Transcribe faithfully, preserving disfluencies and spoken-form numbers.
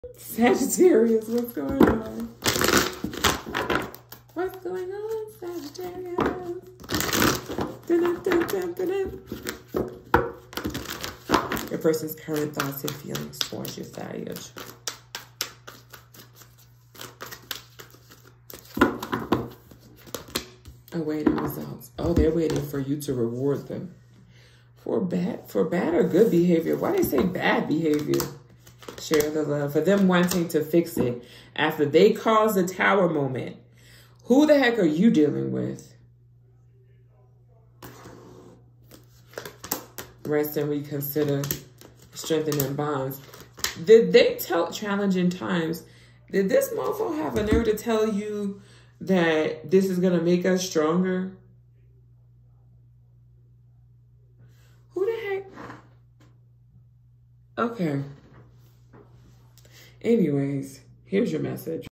Sagittarius, what's going on? What's going on, Sagittarius? Dun, dun, dun, dun, dun. Your person's current thoughts and feelings towards your Sag. Awaiting results. Oh, they're waiting for you to reward them. For bad, for bad or good behavior. Why they say bad behavior? Share the love. For them wanting to fix it. After they caused the tower moment. Who the heck are you dealing with? Rest and reconsider. Strengthening bonds. Did they tell challenging times? Did this mofo have a nerve to tell you that this is going to make us stronger? Who the heck? Okay. Anyways, here's your message.